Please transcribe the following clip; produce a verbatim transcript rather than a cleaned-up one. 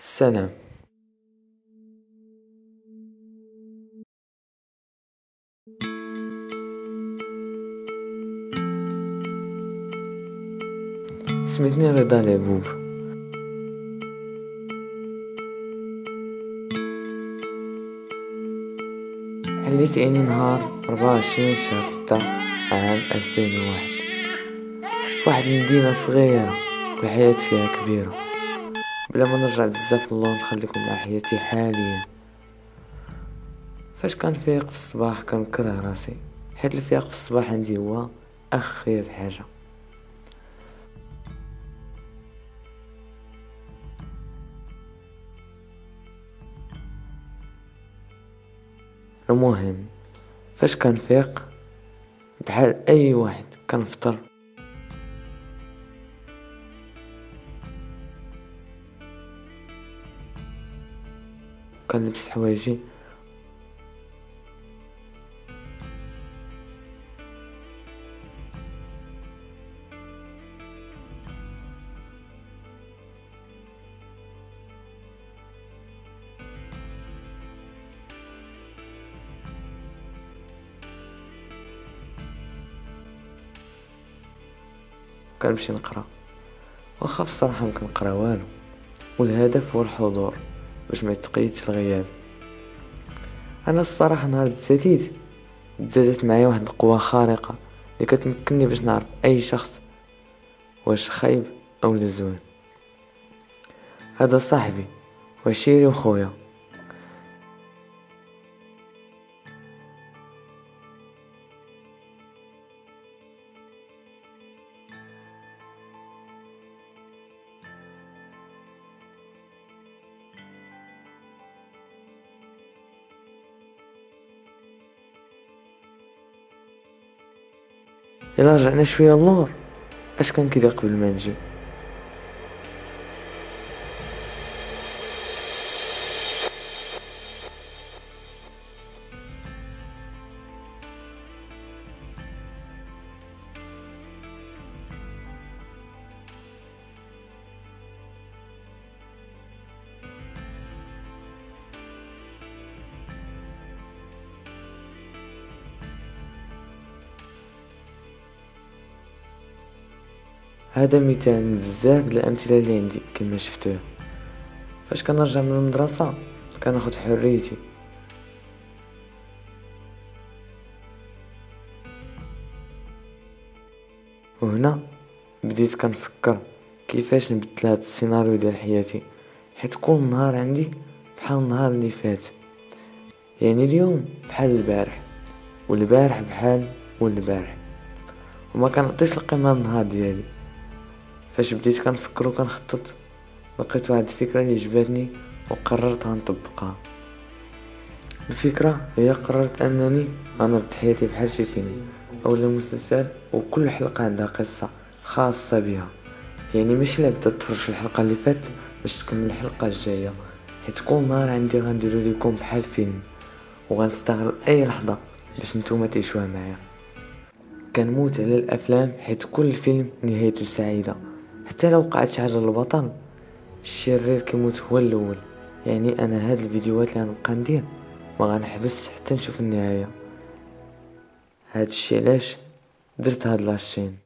السلام. سميتني رضا لعبوب. حليت عيني نهار ربعة وعشرين شهر ستة عام ألفين وواحد فواحد المدينة صغيرة والحياة فيها كبيرة. بلا ما نرجع بزاف اللور نخليكم مع حياتي حاليا. فاش كنفيق في الصباح كنكره راسي، حيت الفياق في الصباح عندي هو اخير حاجه. المهم فاش كنفيق بحال اي واحد كنفطر، كنلبس حوايجي كنمشي نقرا. واخا في الصراحه مكنقرا والو، والهدف هو الحضور باش ما يتقيدش الغياب. انا الصراحه نهار تزاديت تزادت معايا واحد القوه خارقه اللي كتمكنني باش نعرف اي شخص واش خايب او زوين. هذا صاحبي وعشيري وخويا. الا رجعنا شويه اللور، اش كان كيدير قبل ما نجي؟ هذا مثال من بزاف د الامثله اللي عندي كما شفتوه. فاش كنرجع من المدرسه كناخد حريتي، وهنا بديت كنفكر كيفاش نبدل هاد السيناريو ديال حياتي، حيت كل نهار عندي بحال النهار اللي فات. يعني اليوم بحال البارح، والبارح بحال والبارح، وما كنعطيش القيمه للنهار ديالي. فاش بديت كنفكر وكنخطط لقيت واحد الفكره اللي عجبتني وقررت غنطبقها. الفكره هي قررت انني غنرد حياتي بحال شي فيلم اولا مسلسل، وكل حلقه عندها قصه خاصه بها. يعني ماشي لا بدا تفرج في الحلقه اللي فات باش تكمل الحلقه الجايه، حيت كل نهار عندي غنديرو لكم بحال فيلم، وغنستغل اي لحظه باش نتوما تعيشوها معايا. كنموت على الافلام حيت كل فيلم نهايته سعيده، حتى لو وقعت شي حاجه للبطل الشرير كيموت هو الاول. يعني انا هاد الفيديوهات اللي غنبقى ندير ما غنحبس حتى نشوف النهايه. هاد الشي علاش درت هاد لاشين.